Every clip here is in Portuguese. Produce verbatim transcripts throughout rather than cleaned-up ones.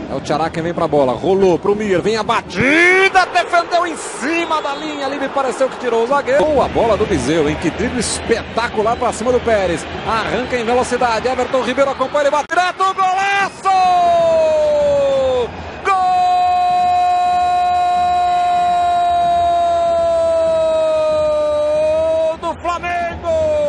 É o Ceará quem vem pra bola. Rolou pro Mir. Vem a batida. Defendeu em cima da linha. Ali me pareceu que tirou o zagueiro. Boa bola do Viseu, hein? Que drible espetacular pra cima do Pérez. Arranca em velocidade. Everton Ribeiro acompanha. Ele bate direto. Golaço! Gol do Flamengo!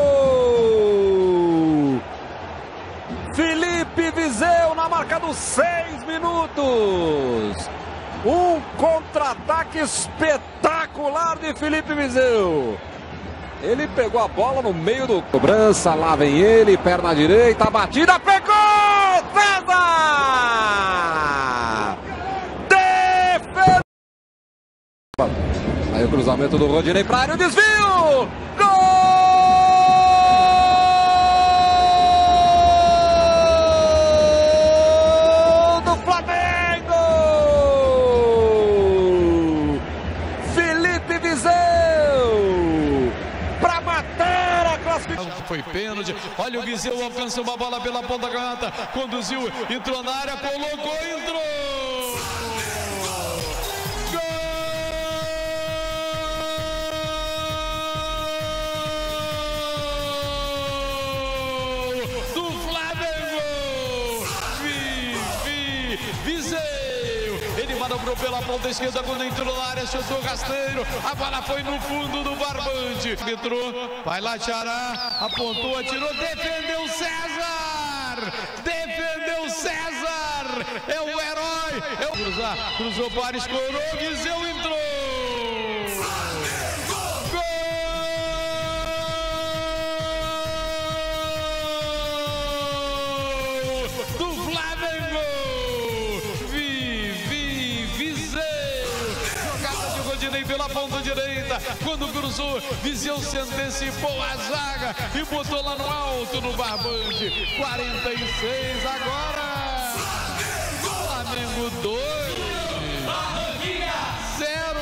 Felipe Viseu na marca dos seis minutos. Um contra-ataque espetacular de Felipe Viseu. Ele pegou a bola no meio do cobrança. Lá vem ele, perna direita, batida, pegou! César! Defesa! Aí o cruzamento do Rodinei para a área, o desvio! Gol! Foi pênalti, olha o Viseu, alcança uma bola pela ponta canhota, conduziu, entrou na área, colocou, entrou! Gol do Flamengo! Vivi, Viseu! Ele manobrou pela ponta esquerda quando entrou na área, chutou rasteiro, a bola foi no fundo do barbante. Entrou, vai lá Ceará, apontou, atirou, defendeu César! Defendeu César! É o herói! É o... Cruzar, cruzou para escorou, Viseu entrou! Gol do Flamengo! Pela ponta direita, quando cruzou, Viseu se antecipou a zaga e botou lá no alto no barbante. quarenta e seis agora. Flamengo dois, zero.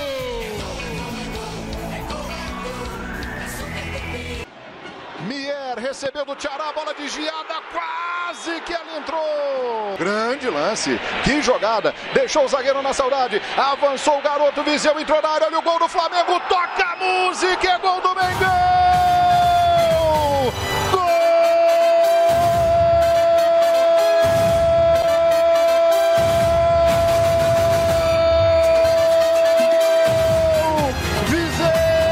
Mier recebeu do Ceará, bola desviada, quase que ela entrou. Grande lance, que jogada, deixou o zagueiro na saudade, avançou o garoto, Viseu entrou na área, olha o gol do Flamengo, toca a música, é gol do Mengão! Gol! Viseu!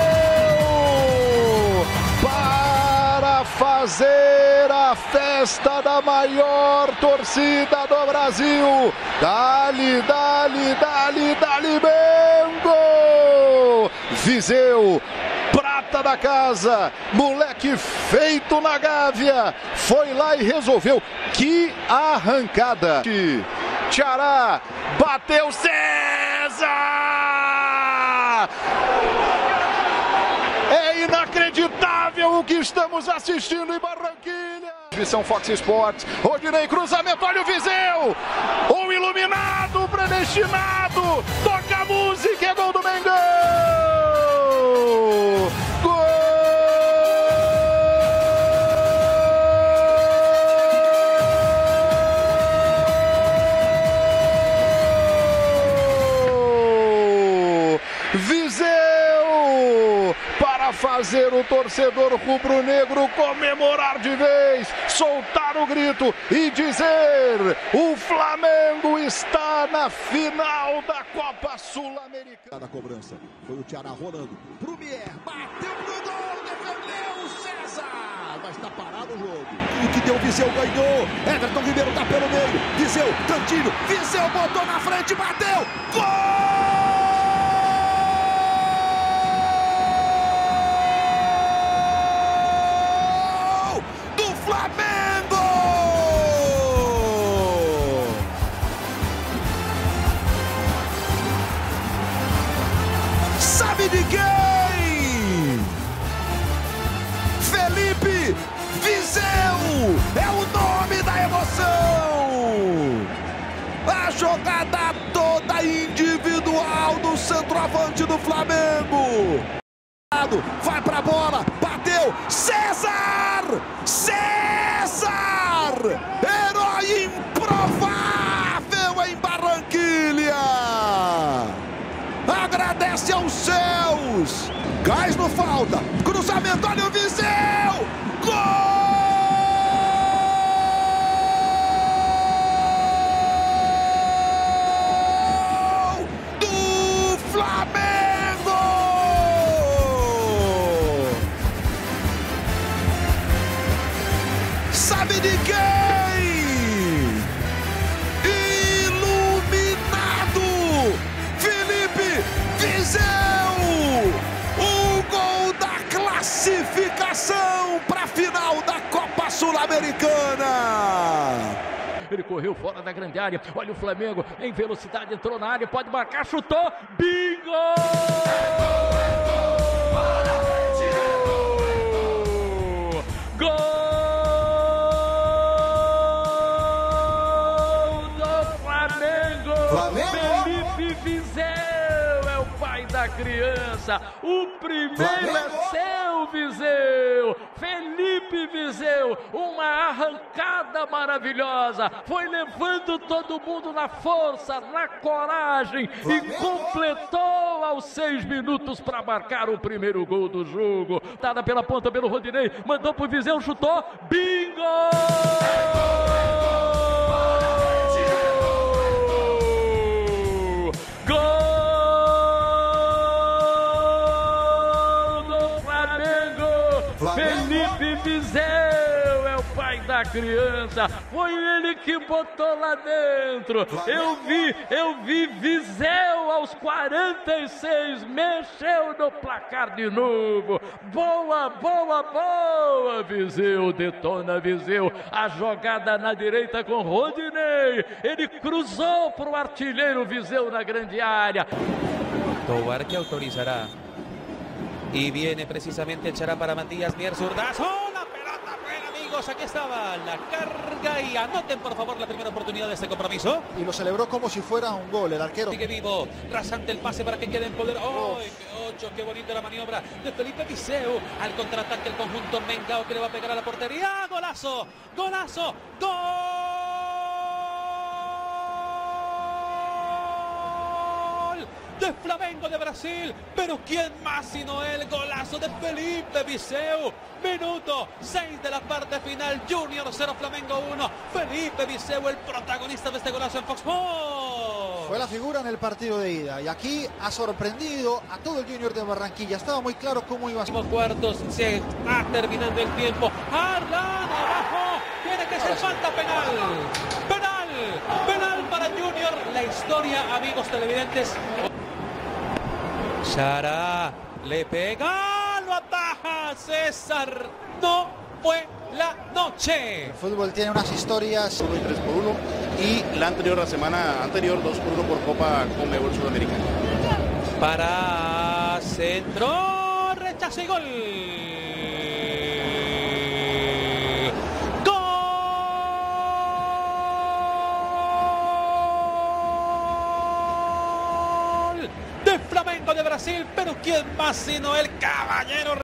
Para fazer a festa da maior torcida do Brasil. Dali, dali, dali, dali, Mengo! Viseu, prata da casa, moleque feito na Gávea, foi lá e resolveu. Que arrancada! Ceará, bateu César! É inacreditável o que estamos assistindo em Barranquilha. Transmissão Fox Sports, Rodinei, cruzamento, olha o Viseu! Um iluminado, predestinado, toca a música, é gol do Mengão! Gol! Viseu! Para fazer o torcedor rubro-negro comemorar de vez, soltar o grito e dizer: o Flamengo está na final da Copa Sul-Americana. Da cobrança, foi o Ceará rolando pro Mier, bateu pro gol, defendeu o César, mas está parado o jogo. O que deu, Viseu ganhou, Everton Ribeiro tá pelo meio, Viseu, cantinho, Viseu botou na frente, bateu, gol! Flamengo! Sabe de quem? Felipe Viseu é o nome da emoção. A jogada toda individual do centroavante do Flamengo. Vai pra bola, bateu, César! César! Herói improvável em Barcelona. Faz no falta. Cruzamento, olha o Viseu. Gol! Do Flamengo! Sabe de quem? Iluminado! Felipe Viseu! O gol da classificação para a final da Copa Sul-Americana! Ele correu fora da grande área. Olha o Flamengo em velocidade, entrou na área, pode marcar, chutou. Bingo! Gol do Flamengo! Flamengo! Felipe Viseu é o pai da criança. O primeiro Flamengo! é seu, Viseu. Felipe Viseu, uma arrancada maravilhosa. Foi levando todo mundo na força, na coragem Flamengo! e completou aos seis minutos para marcar o primeiro gol do jogo. Dada pela ponta pelo Rodinei, mandou pro Viseu, chutou. Bingo! Felipe Viseu é o pai da criança, foi ele que botou lá dentro. Eu vi, eu vi Viseu aos quarenta e seis, mexeu no placar de novo. Boa, boa, boa, Viseu, detona Viseu. A jogada na direita com Rodinei, ele cruzou para o artilheiro Viseu na grande área. Tobar que autorizará. Y viene precisamente, echará para Matías Mier, zurdazo. La pelota buena, amigos. Aquí estaba la carga. Y anoten, por favor, la primera oportunidad de este compromiso. Y lo celebró como si fuera un gol. El arquero Sigue vivo. Rasante el pase para que quede en poder. ¡Oh! ¡Qué ocho! ¡Qué bonita la maniobra de Felipe Viseu! Al contraataque el conjunto Mengao que le va a pegar a la portería. ¡Golazo! ¡Golazo! ¡Gol! De Flamengo de Brasil, pero ¿quién más sino el golazo de Felipe Viseu? Minuto seis de la parte final, Junior cero, Flamengo uno. Felipe Viseu, el protagonista de este golazo en Fox Sports. fue la figura en el partido de ida y aquí ha sorprendido a todo el Junior de Barranquilla. Estaba muy claro cómo iba a ser. Cuartos, se está terminando el tiempo. Arlan abajo, tiene que ser falta penal. Penal, penal para Junior. La historia, amigos televidentes. Sara le pega, lo ataja César. No fue la noche. El fútbol tiene unas historias. tres por uno y la anterior, la semana anterior, dos por uno por Copa Conmebol Sudamericana. Para centro, rechazo y gol. Flamengo de Brasil, pero ¿quién más sino el caballero?